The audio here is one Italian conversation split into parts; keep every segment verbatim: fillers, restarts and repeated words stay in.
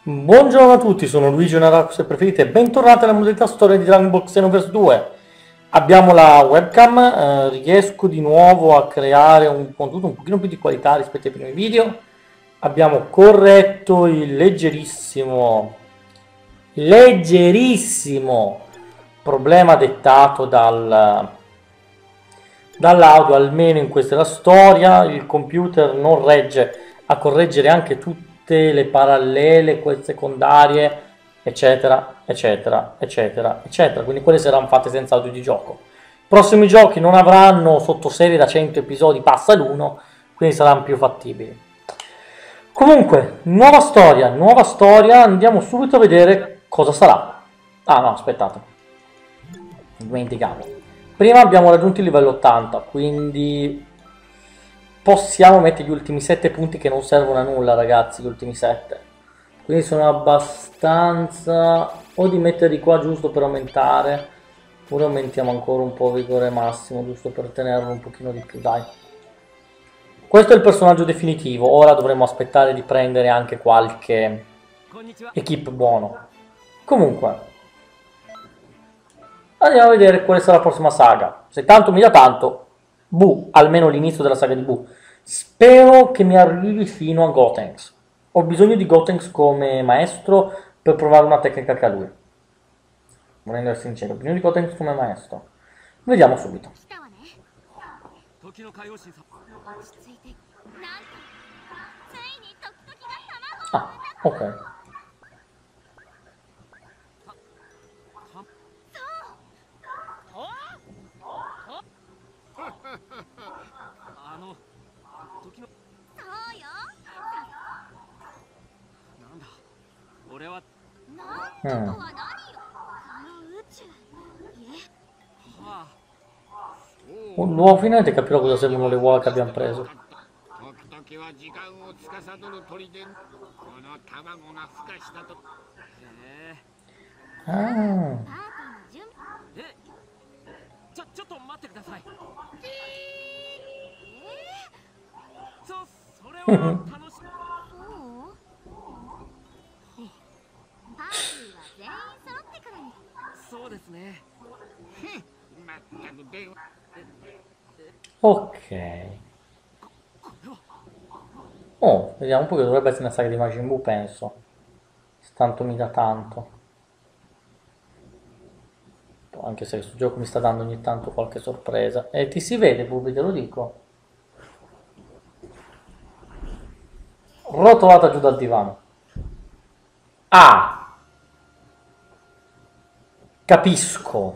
Buongiorno a tutti, sono Luigi Naraku se preferite e bentornati alla modalità storia di Dragon Ball Xenoverse due. Abbiamo la webcam, eh, riesco di nuovo a creare un contenuto un pochino più di qualità rispetto ai primi video. Abbiamo corretto il leggerissimo, leggerissimo problema dettato dal, dall'audio, almeno in questa è la storia. Il computer non regge a correggere anche tutti le parallele, quelle secondarie, eccetera, eccetera, eccetera, eccetera. Quindi quelle saranno fatte senza audio di gioco. I prossimi giochi non avranno sottoserie da cento episodi, passa l'uno, quindi saranno più fattibili. Comunque, nuova storia, nuova storia, andiamo subito a vedere cosa sarà. Ah no, aspettate, dimenticavo. Prima abbiamo raggiunto il livello ottanta, quindi possiamo mettere gli ultimi sette punti che non servono a nulla, ragazzi, gli ultimi sette. Quindi sono abbastanza... o di metterli qua giusto per aumentare, oppure aumentiamo ancora un po' vigore massimo, giusto per tenerlo un pochino di più, dai. Questo è il personaggio definitivo, ora dovremo aspettare di prendere anche qualche equip buono. Comunque, andiamo a vedere quale sarà la prossima saga. Se tanto mi dà tanto... Buu, almeno l'inizio della saga di Buu. Spero che mi arrivi fino a Gotenks. Ho bisogno di Gotenks come maestro per provare una tecnica che ha lui. Volendo essere sincero, ho bisogno di Gotenks come maestro. Vediamo subito. Ah, ok. Mm. Un nuovo finalmente capirò cosa servono le uova che abbiamo preso. Ah. Ok. Oh, vediamo un po' che dovrebbe essere una saga di Majin Buu, penso. Se tanto mi dà tanto. Anche se questo gioco mi sta dando ogni tanto qualche sorpresa. E ti si vede, Bubi, te lo dico. Rotolata giù dal divano. Ah! Capisco.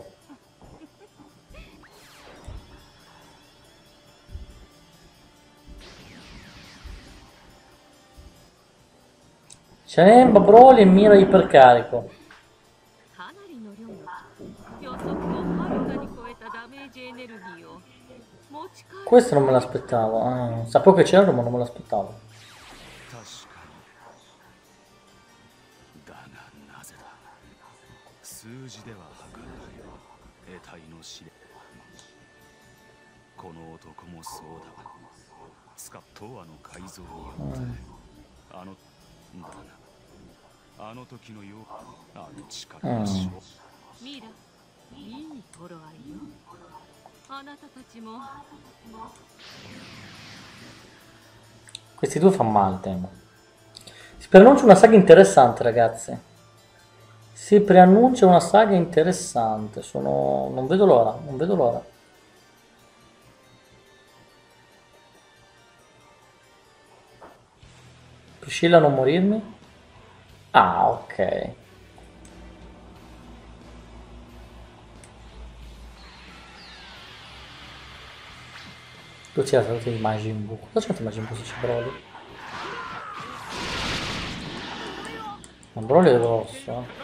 Cenemba, Broly e mira ipercarico. Questo non me l'aspettavo. Ah, sapevo che c'erano ma non me l'aspettavo. Mm. Questi due fanno male, temo. Si preannuncia una saga interessante, ragazzi. Si preannuncia una saga interessante. Sono... non vedo l'ora, non vedo l'ora. Priscilla a non morirmi? Ah, ok. Dove c'era stato di Majin Buu? Cosa c'è Majin Buu se c'è Broly? Ma Broly è grosso, eh.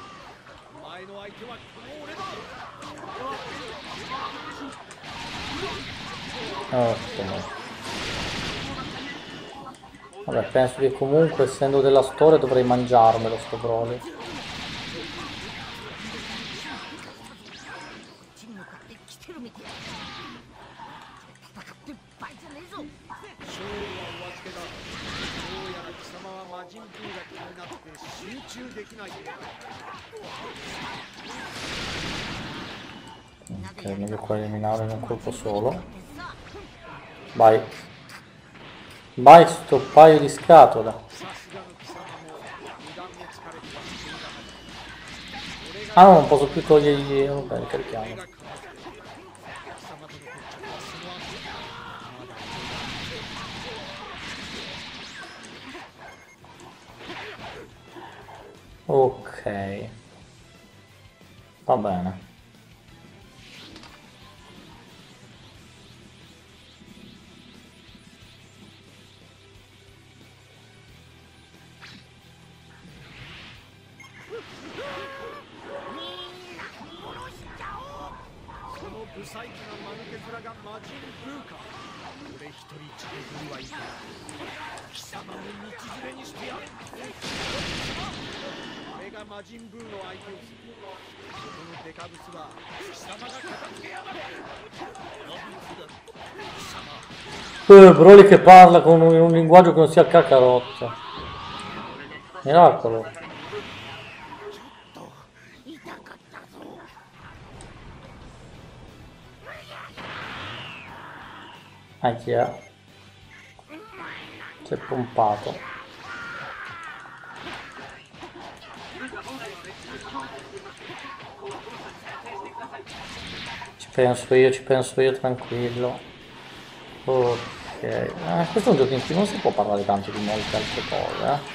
Ok. Vabbè, penso che comunque, essendo della storia, dovrei mangiarmelo sto Broly. Ok, meglio qua eliminare in un colpo solo. Vai. Vai sto paio di scatole. Ah no, non posso più togliergli... Vabbè, ricarichiamo. Ok. Va bene. Eh, Broly che parla con un, un linguaggio che non sia Kakarot. Miracolo. Ahia. Si è pompato. Ci penso io, ci penso io, tranquillo. Ok. Eh, questo è un gioco in cui non si può parlare tanto di molte altre cose, eh.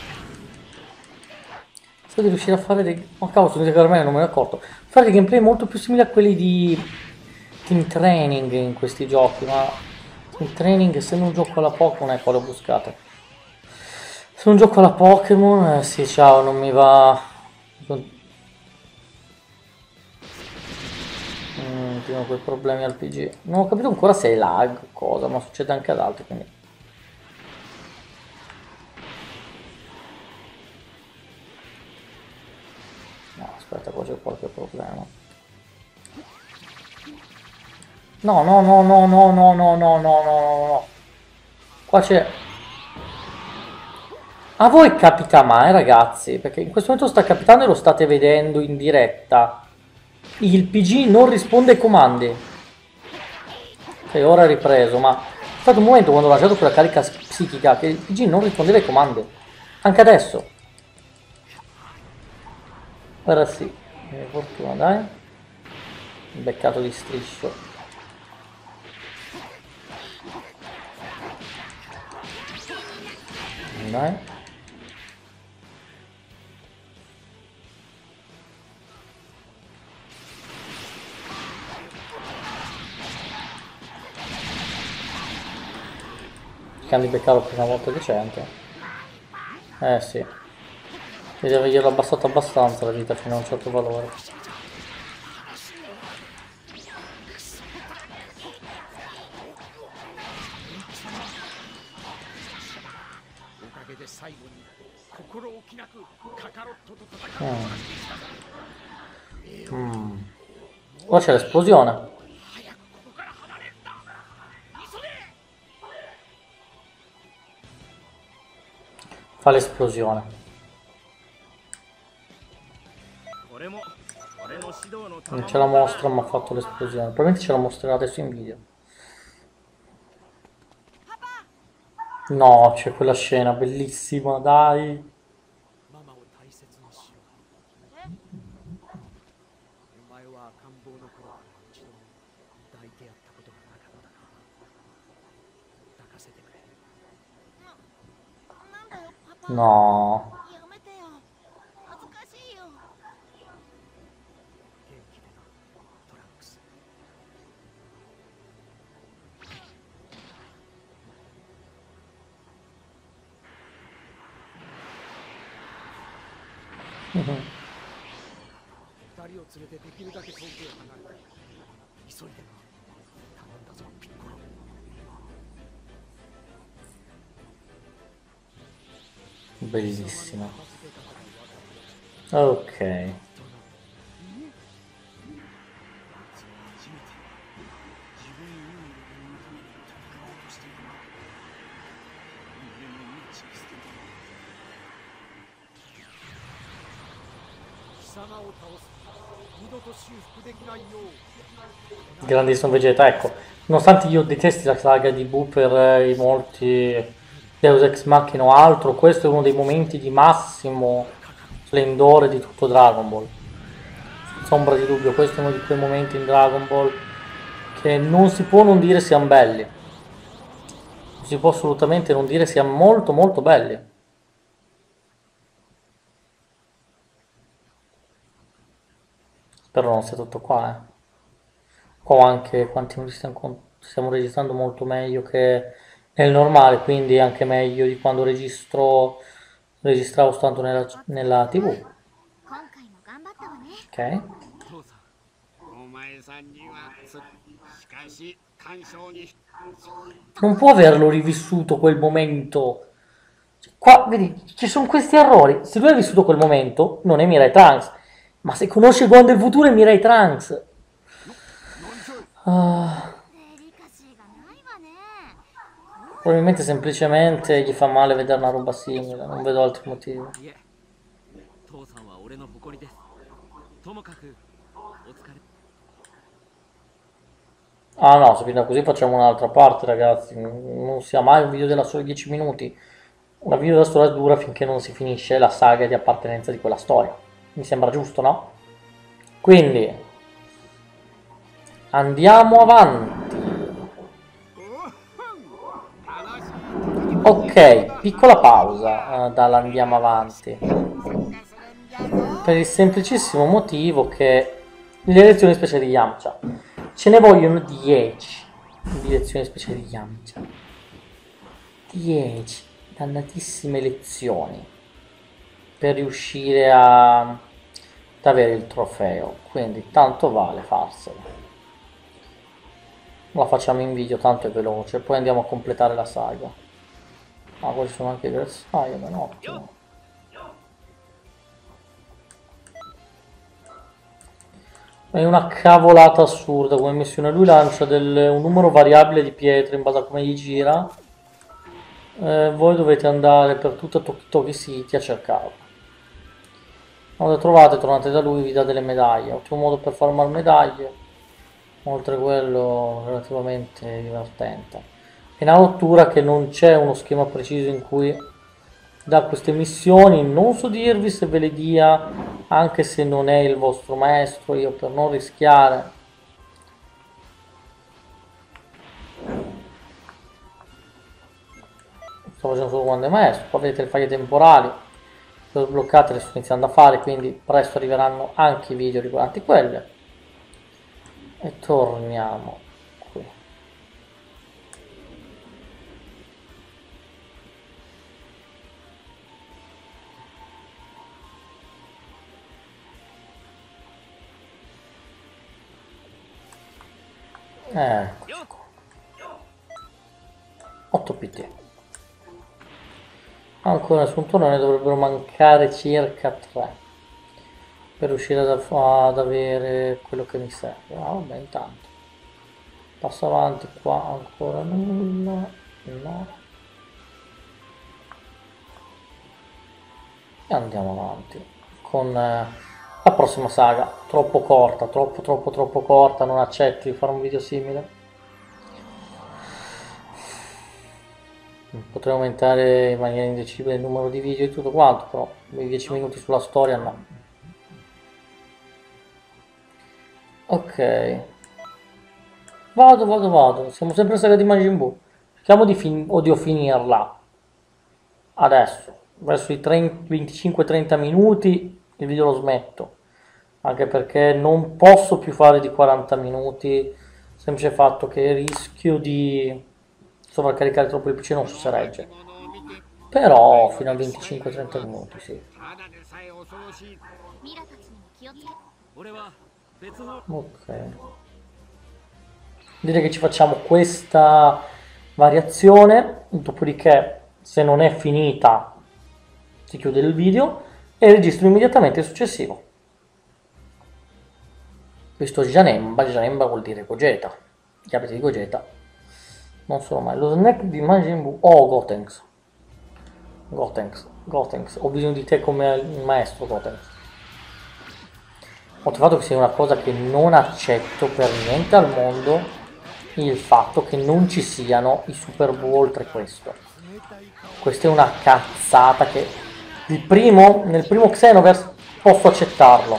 Spero di riuscire a fare dei... Oh cavolo, sono che ormai non me ne accorto. Fare dei gameplay molto più simili a quelli di Team Training in questi giochi, ma Team Training essendo un gioco alla Pokémon, ecco le ho buscate. Se un gioco alla Pokémon, eh, sì, ciao, non mi va... Mm, prima quei problemi al P G. Non ho capito ancora se è lag o cosa, ma succede anche ad altri, quindi... No, aspetta, qua c'è qualche problema. No, no, no, no, no, no, no, no, no, no, no. Qua c'è... A voi capita mai, ragazzi? Perché in questo momento sta capitando e lo state vedendo in diretta. Il P G non risponde ai comandi. Ok, ora è ripreso, ma è stato un momento quando ho lanciato quella carica psichica che il P G non rispondeva ai comandi. Anche adesso. Ora sì. Eh, fortuna, dai. Beccato di striscio. Dai. Cercando di beccarlo per una volta decente. Eh sì. Devi averglielo abbassato abbastanza la vita fino a un certo valore. Mm. Mm. Ora c'è l'esplosione. Fa l'esplosione. Non ce la mostra ma ha fatto l'esplosione. Probabilmente ce la mostrerà adesso in video. No, c'è quella scena bellissima, dai. No. Bellissima. Ok. Grandissimo Vegeta, ecco. Nonostante io detesti la saga di Buu per eh, i molti Deus Ex Machina o altro, questo è uno dei momenti di massimo splendore di tutto Dragon Ball. Senza ombra di dubbio, questo è uno di quei momenti in Dragon Ball che non si può non dire siano belli. Non si può assolutamente non dire siano molto molto belli. Spero non sia tutto qua, eh. O anche quanti minuti stiamo, con- stiamo registrando molto meglio che nel normale, quindi anche meglio di quando registro, registravo soltanto nella, nella T V. Ok? 父さんお前さんにはすしかし干渉に Non può averlo rivissuto quel momento. Qua, vedi, ci sono questi errori. Se lui ha vissuto quel momento, non è Mirai Trunks. Ma se conosce Gon del futuro è Mirai Trunks. Ah, probabilmente semplicemente gli fa male vedere una roba simile. Non vedo altri motivi. いえ父さんは俺の誇りですともかくお疲れ Ah no, se viene così facciamo un'altra parte, ragazzi. Non sia mai un video della soli dieci minuti. Una video della storia dura finché non si finisce la saga di appartenenza di quella storia. Mi sembra giusto, no? Quindi andiamo avanti. Ok, piccola pausa eh, dall'andiamo avanti. Per il semplicissimo motivo che le lezioni speciali di Yamcha ce ne vogliono dieci di lezioni speciali di Yamcha. dieci dannatissime lezioni per riuscire a, ad avere il trofeo. Quindi tanto vale farselo. La facciamo in video, tanto è veloce. Poi andiamo a completare la saga. Ah, qua ci sono anche i bersaglio, ben ottimo. È una cavolata assurda come missione. Lui lancia del, un numero variabile di pietre in base a come gli gira. Eh, voi dovete andare per tutta Toki Toki City a cercarlo. Quando le trovate, tornate da lui, vi dà delle medaglie. Ottimo modo per farmare medaglie. Oltre a quello, relativamente divertente. È una rottura che non c'è uno schema preciso in cui da queste missioni. Non so dirvi se ve le dia, anche se non è il vostro maestro, io per non rischiare. Sto facendo solo quando è maestro. Poi vedete le faglie temporali, le ho sbloccate, le sto iniziando a fare, quindi presto arriveranno anche i video riguardanti quelle. E torniamo qui. Ecco. otto P T. Ancora nessun turno, ne dovrebbero mancare circa tre per riuscire ad, ad avere quello che mi serve. Ah, vabbè, intanto passo avanti qua, ancora nulla, no, e andiamo avanti con eh, la prossima saga. Troppo corta, troppo troppo troppo corta, non accetto di fare un video simile. Potrei aumentare in maniera indecibile il numero di video e tutto quanto, però i dieci minuti sulla storia no. Ok, vado, vado, vado. Siamo sempre in saga di Majin Buu. Cerchiamo di fin odio finirla adesso. Verso i venticinque trenta minuti il video lo smetto. Anche perché non posso più fare di quaranta minuti. Semplice fatto che rischio di sovraccaricare troppo il P C, non so se regge. Però fino a venticinque trenta minuti, sì. ただでさえ恐ろしいミラたちにも気をつけて俺は別の Ok. Direi che ci facciamo questa variazione, dopodiché se non è finita si chiude il video e registro immediatamente il successivo. Questo Janemba, Janemba vuol dire Gogeta, gli abiti di Gogeta non sono mai lo snack di Majin Buu. Oh, Gotenks, Gotenks, Gotenks, ho bisogno di te come maestro, Gotenks. Ho trovato che sia una cosa che non accetto per niente al mondo, il fatto che non ci siano i Super Buu oltre questo. Questa è una cazzata che... Il primo, nel primo Xenoverse posso accettarlo.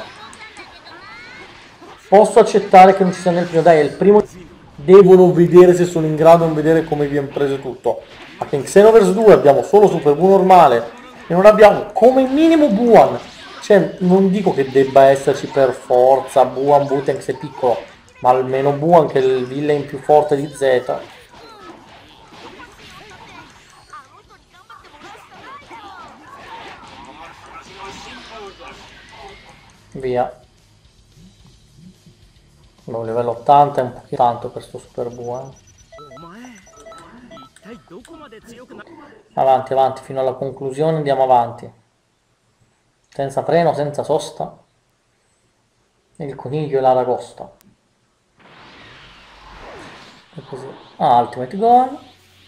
Posso accettare che non ci sia nel primo, dai, è il primo... Devono vedere se sono in grado di vedere come viene preso tutto. Ma che in Xenoverse due abbiamo solo Super Buu normale e non abbiamo come minimo Buuan. Cioè, non dico che debba esserci per forza Buuan Butenks è piccolo, ma almeno Buuan che è il villain più forte di Z. Via. No, livello ottanta è un pochino tanto per sto Super Buuan. Avanti, avanti, fino alla conclusione andiamo avanti. Senza freno, senza sosta. Il coniglio e l'aragosta. E così. Ah, Ultimate Goal.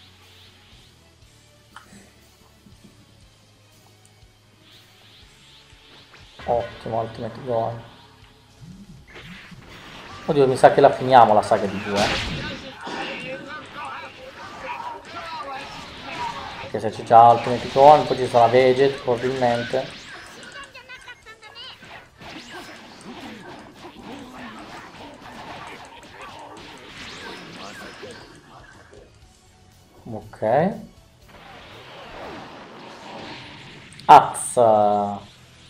Ottimo, Ultimate Goal. Oddio, mi sa che la finiamo la saga di due. Perché se c'è già Ultimate Goal, poi ci sarà Veget, probabilmente. Ok. Axe.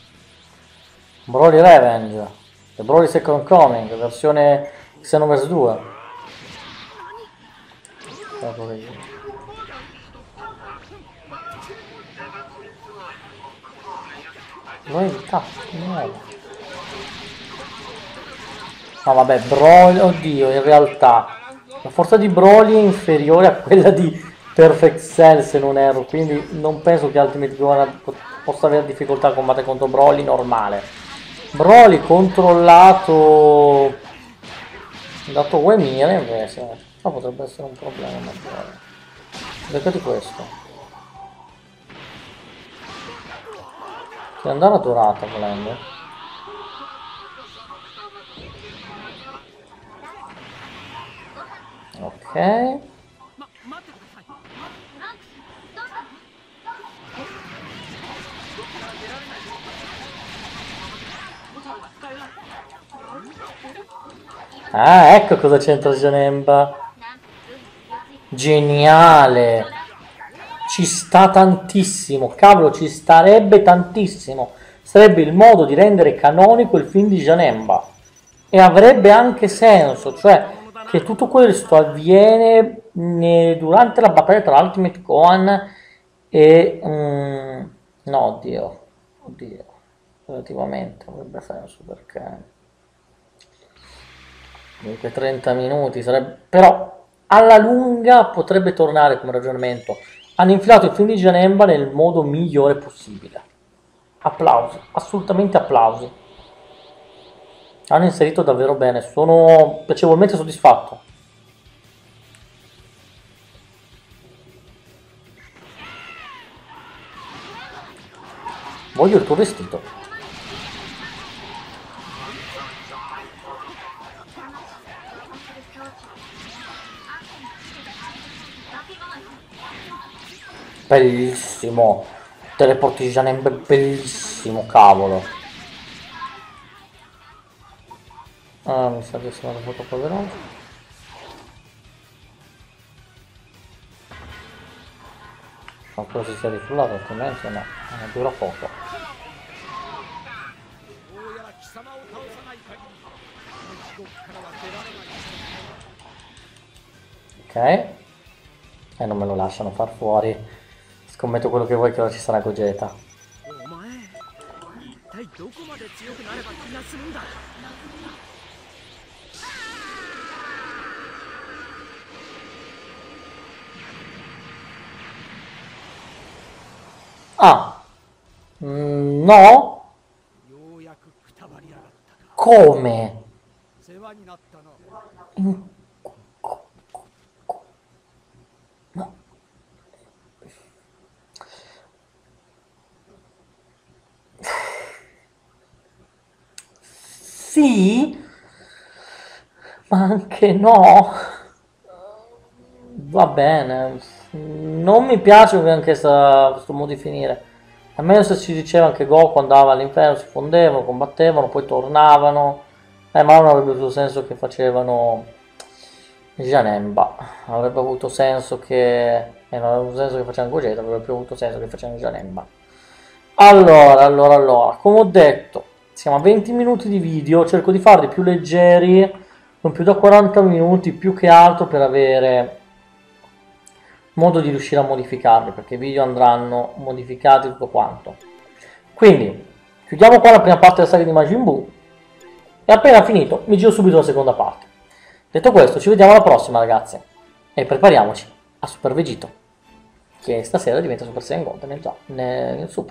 Broly Revenge. The Broly Second Coming, versione Xenoverse due. L'ho evitato, no. No vabbè, Broly, oddio, in realtà la forza di Broly è inferiore a quella di Perfect Cell se non erro, quindi non penso che Ultimate Gohan possa avere difficoltà a combattere contro Broly normale. Broly controllato dato Uemire invece, ma potrebbe essere un problema maggiore. Beccati questo. Che andare a dorata volendo. Ok. Ah, ecco cosa c'entra Janemba. Geniale. Ci sta tantissimo. Cavolo, ci starebbe tantissimo. Sarebbe il modo di rendere canonico il film di Janemba. E avrebbe anche senso, cioè che tutto questo avviene durante la battaglia tra Ultimate Gohan e... Mm, no, oddio. Oddio. Relativamente avrebbe senso perché... Comunque trenta minuti sarebbe... Però alla lunga potrebbe tornare come ragionamento. Hanno infilato il film di Janemba nel modo migliore possibile. Applausi, assolutamente applausi. Hanno inserito davvero bene, sono piacevolmente soddisfatto. Voglio il tuo vestito. Bellissimo. Teleporti Janemba, bellissimo, cavolo. Ah, mi sa che sono un po' troppo veloce. Ma quello si sia rifluato, altrimenti no, non dura poco. Ok. E non me lo lasciano far fuori. Scommetto quello che vuoi che ora ci sarà Gogeta. Ah, mm, no? Come? In... Ma... sì, ma anche no. Va bene, non mi piace anche questa- questo modo di finire. Almeno se si diceva che Goku andava all'inferno, si fondevano, combattevano, poi tornavano. Eh, ma non avrebbe avuto senso che facevano Janemba. Avrebbe avuto senso che... Eh, non avrebbe avuto senso che facevano Gogeta, avrebbe più avuto senso che facevano Janemba. Allora, allora, allora, come ho detto, siamo a venti minuti di video, cerco di farli più leggeri, non più da quaranta minuti, più che altro per avere modo di riuscire a modificarli, perché i video andranno modificati tutto quanto. Quindi, chiudiamo qua la prima parte della saga di Majin Buu, e appena finito mi giro subito la seconda parte. Detto questo, ci vediamo alla prossima, ragazzi, e prepariamoci a Super Vegito, che stasera diventa Super Saiyan God nel, gio- nel, nel Super.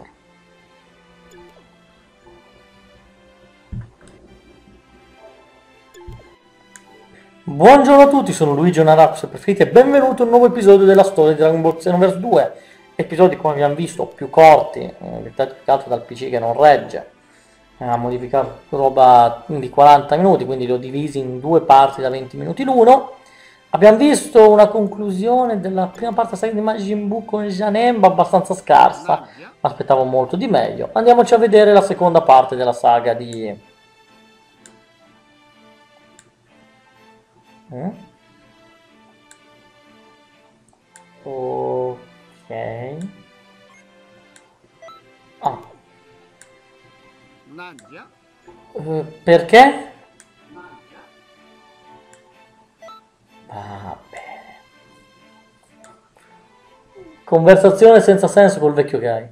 Buongiorno a tutti, sono Luigi Onarax preferiti e benvenuti a un nuovo episodio della storia di Dragon Ball Xenoverse due. Episodi, come abbiamo visto, più corti, eh, dettati più che altro dal P C che non regge. Eh, ha modificato roba di quaranta minuti, quindi li ho divisi in due parti da venti minuti l'uno. Abbiamo visto una conclusione della prima parte della saga di Majin Buu con Janemba abbastanza scarsa, mi aspettavo molto di meglio. Andiamoci a vedere la seconda parte della saga di... Mm? Ok. Ah. Eh, perché? Va bene. Conversazione senza senso col vecchio Gai.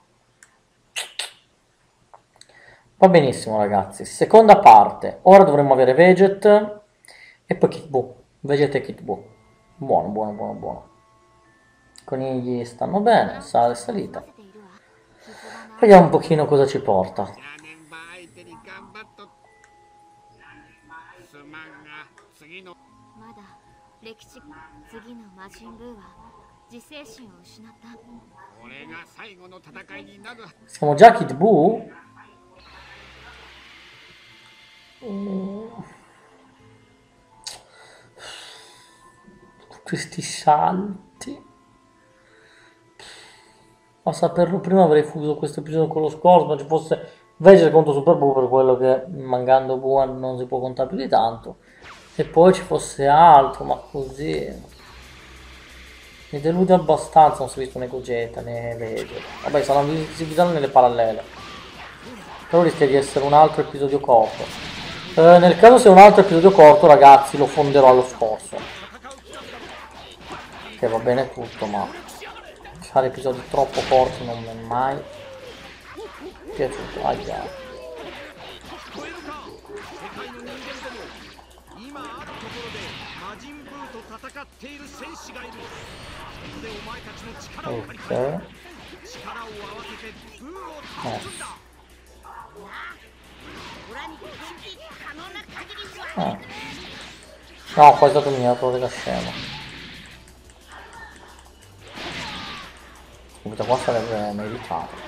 Va benissimo, ragazzi. Seconda parte. Ora dovremmo avere Veget e poi Kid Buu. Veget e Kid Buu. Buono, buono, buono, buono. I conigli stanno bene, sale salita. Vediamo un pochino cosa ci porta. まだ歴史次の魔人ブーは自制心を失った。 Siamo già Kid Buu? Mm. Questi salti. A saperlo prima avrei fuso questo episodio con lo scorso, ma ci fosse Vegeta contro Super Buu, per quello che mancando Buu non si può contare più di tanto. E poi ci fosse altro, ma così mi delude abbastanza. Non si è visto né Gogeta né Vegeta. Vabbè, saranno visibilità nelle parallele, però rischia di essere un altro episodio corto. Eh, nel caso sia un altro episodio corto, ragazzi, lo fonderò allo scorso, che va bene tutto, ma fare episodi troppo corti non mi è mai piaciuto. Aia. 戦っている戦士がいる。そこでお前たちの力を借り Ok. 力を合わせてブーを倒すんだ。 Ah. No, qua è stato mio, da scemo. Subito qua sarebbe meritato.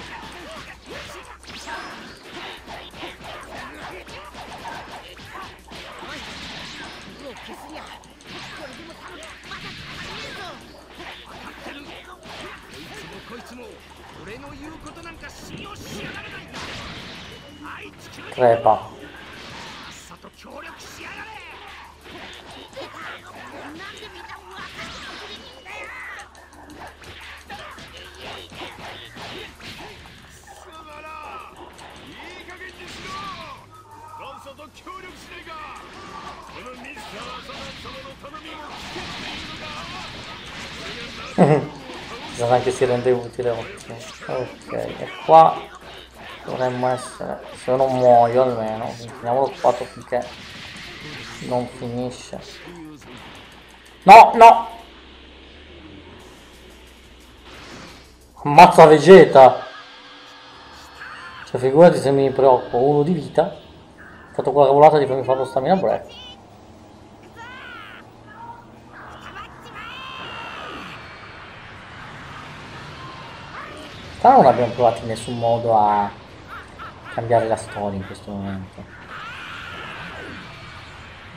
Crepa. Chissà anche si rende utile. Ok, e qua dovremmo essere, se non muoio almeno, finiamo lo fatto finché non finisce. No, no! Ammazza Vegeta! Cioè figurati se mi preoccupo, uno di vita, ho fatto quella cavolata di farmi fare lo stamina break. Però non abbiamo provato in nessun modo a cambiare la storia in questo momento.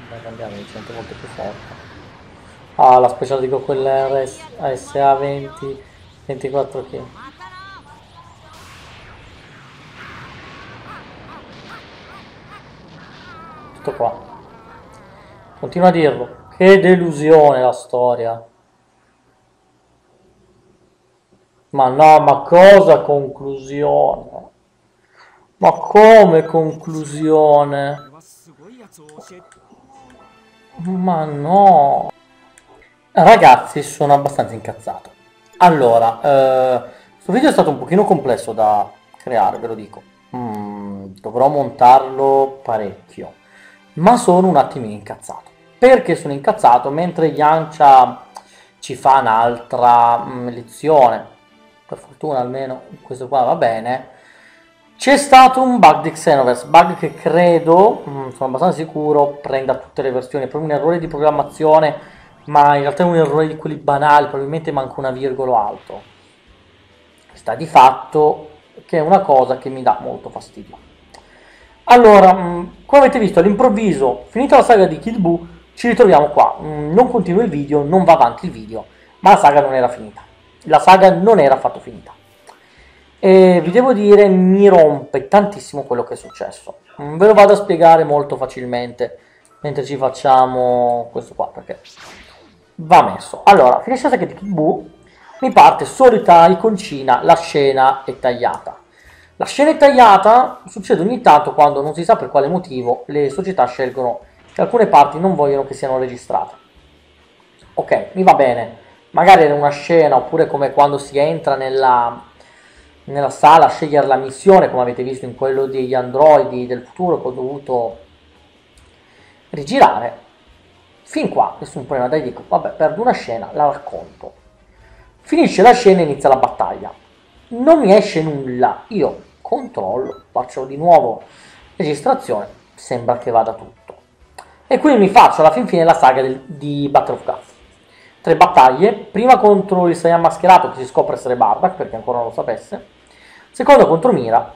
da cambiare, mi sento molto più forte. Ah, la speciale dico quella R S A S A venti ventiquattro K. Tutto qua. Continua a dirlo. Che delusione la storia. Ma no, ma cosa conclusione? Ma come conclusione? Ma no. Ragazzi, sono abbastanza incazzato. Allora, eh, questo video è stato un pochino complesso da creare, ve lo dico. Mm, dovrò montarlo parecchio. Ma sono un attimino incazzato. Perché sono incazzato? Mentre Yancia ci fa un'altra mm, lezione, per fortuna almeno questo qua va bene, c'è stato un bug di Xenoverse, bug che credo, mm, sono abbastanza sicuro, prenda tutte le versioni, è proprio un errore di programmazione, ma in realtà è un errore di quelli banali, probabilmente manca una virgola alto. Sta di fatto che è una cosa che mi dà molto fastidio. Allora, mh, come avete visto, all'improvviso, finita la saga di Kid Buu, ci ritroviamo qua. Mh, non continua il video, non va avanti il video, ma la saga non era finita. La saga non era affatto finita. E vi devo dire, mi rompe tantissimo quello che è successo. Mh, ve lo vado a spiegare molto facilmente, mentre ci facciamo questo qua, perché va messo. Allora, finisce la saga di Kid Buu, mi parte solita iconcina, la scena è tagliata. La scena è tagliata succede ogni tanto quando non si sa per quale motivo le società scelgono che alcune parti non vogliono che siano registrate. Ok, mi va bene, magari è una scena, oppure come quando si entra nella, nella sala a scegliere la missione, come avete visto in quello degli androidi del futuro che ho dovuto rigirare. Fin qua nessun problema, dai, dico, vabbè, perdo una scena, la racconto. Finisce la scena e inizia la battaglia. Non mi esce nulla, io controllo, faccio di nuovo registrazione, sembra che vada tutto. E quindi mi faccio alla fin fine la saga del, di Battle of Gods. Tre battaglie, prima contro il Saiyan mascherato che si scopre essere Bardock, perché ancora non lo sapesse, seconda contro Mira,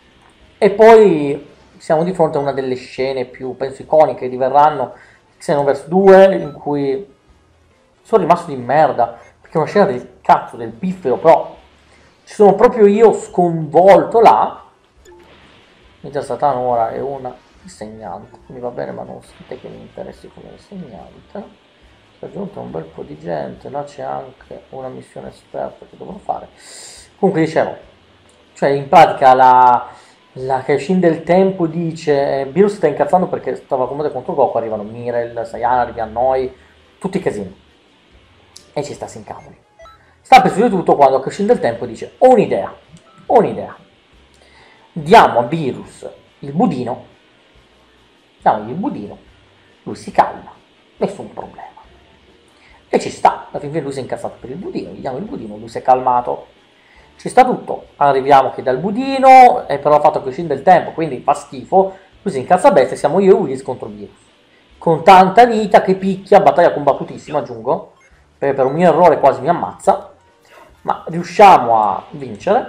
e poi siamo di fronte a una delle scene più, penso, iconiche che diverranno Xenoverse due, in cui sono rimasto di merda, perché è una scena del cazzo, del piffero, però ci sono proprio io sconvolto là. Ninja Satano ora è una insegnante, mi va bene, ma non sente che mi interessi come insegnante. È aggiunto un bel po' di gente, là c'è anche una missione esperta che dovrò fare. Comunque dicevo, cioè in pratica la, la Kenshin del tempo dice eh, Beerus sta incazzando perché stava comunque contro Goku, arrivano Mirel, Saiyan, arriviamo noi, tutti casini. E ci sta sin cavoli. Sta per di tutto quando Kenshin del tempo dice ho un'idea, ho un'idea. Diamo a Beerus il budino, diamogli il budino, lui si calma, nessun problema. E ci sta, alla fine lui si è incazzato per il budino, gli diamo il budino, lui si è calmato. Ci sta tutto, arriviamo che dal budino, e però ha fatto Kenshin del tempo, quindi fa schifo, lui si incazza a bestia, siamo io e Whis contro Beerus. Con tanta vita che picchia, battaglia combattutissima, aggiungo, per, per un mio errore quasi mi ammazza, ma riusciamo a vincere,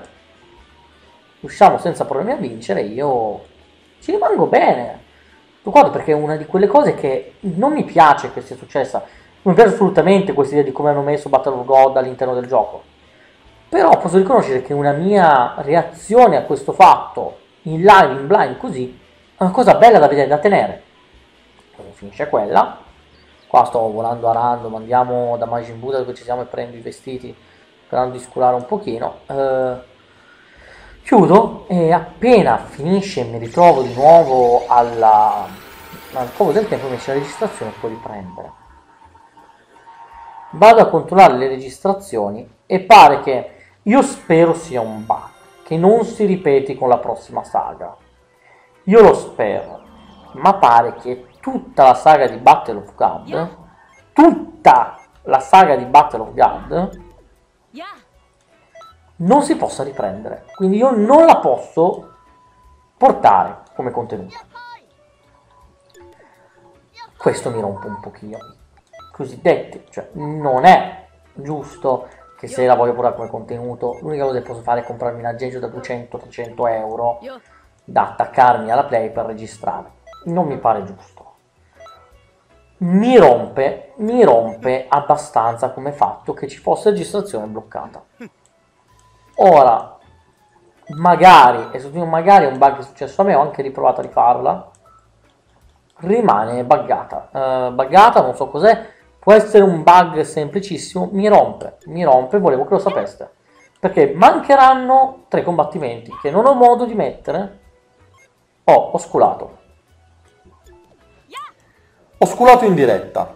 riusciamo senza problemi a vincere, io ci rimango bene. Guarda, perché è una di quelle cose che non mi piace che sia successa, non mi piace assolutamente questa idea di come hanno messo Battle of God all'interno del gioco, però posso riconoscere che una mia reazione a questo fatto, in live, in blind così, è una cosa bella da vedere, da tenere. Quando finisce quella, qua sto volando a random, andiamo da Majin Buddha dove ci siamo e prendo i vestiti, sperando di sculare un pochino, eh, chiudo e appena finisce mi ritrovo di nuovo alla, al covo del tempo, mi c'è la registrazione e puoi riprendere. Vado a controllare le registrazioni e pare che, io spero sia un bug, che non si ripeti con la prossima saga. Io lo spero, ma pare che tutta la saga di Battle of God, tutta la saga di Battle of God, non si possa riprendere, quindi io non la posso portare come contenuto. Questo mi rompe un pochino, cosiddetti, cioè non è giusto che se la voglio portare come contenuto, l'unica cosa che posso fare è comprarmi un aggeggio da duecento trecento euro da attaccarmi alla Play per registrare, non mi pare giusto. mi rompe, mi rompe abbastanza come fatto che ci fosse registrazione bloccata. Ora, magari, e sottolineo magari è un bug che è successo a me, ho anche riprovato a rifarla, rimane buggata, uh, buggata, non so cos'è, può essere un bug semplicissimo, mi rompe, mi rompe, volevo che lo sapeste, perché mancheranno tre combattimenti che non ho modo di mettere. Oh, ho sculato. Ho sculato in diretta.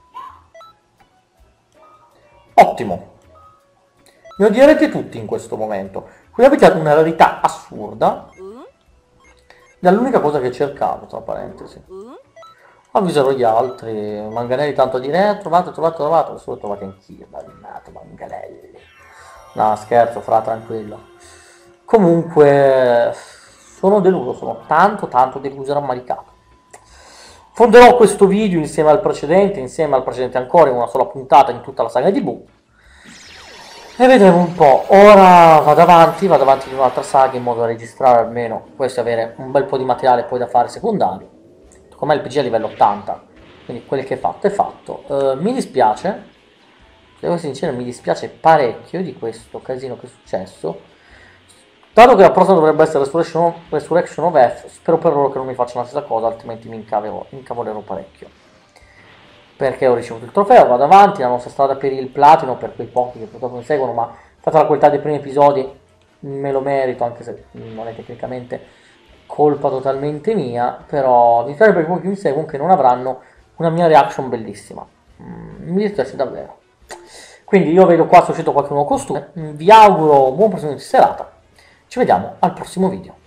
Ottimo. Mi odierete tutti in questo momento. Qui avete una rarità assurda. Ed è l'unica cosa che cercavo, tra parentesi. Avviserò gli altri. Manganelli tanto a dire, eh, trovato, trovato, trovato. Adesso lo trovate anch'io, dannato Manganelli. No, scherzo, fra, tranquillo. Comunque, sono deluso, sono tanto, tanto deluso e rammaricato. Fonderò questo video insieme al precedente, insieme al precedente ancora, in una sola puntata in tutta la saga di Boo. E vedremo un po'. Ora vado avanti, vado avanti in un'altra saga in modo da registrare almeno questo e avere un bel po' di materiale poi da fare secondario. Com'è il P G a livello ottanta, quindi quel che è fatto è fatto. Uh, mi dispiace, devo essere sincero, mi dispiace parecchio di questo casino che è successo. Dato che la prossima dovrebbe essere Resurrection of, Resurrection of F, spero per loro che non mi facciano la stessa cosa, altrimenti mi incavolerò, incavolerò parecchio. Perché ho ricevuto il trofeo, vado avanti, la nostra strada per il platino, per quei pochi che purtroppo mi seguono, ma fatta la qualità dei primi episodi me lo merito, anche se non è tecnicamente colpa totalmente mia, però mi dispiace per i pochi che mi seguono che non avranno una mia reaction bellissima. Mm, mi dispiace davvero. Quindi io vedo qua se è uscito qualche nuovo costume, vi auguro buon proseguimento di serata. Ci vediamo al prossimo video.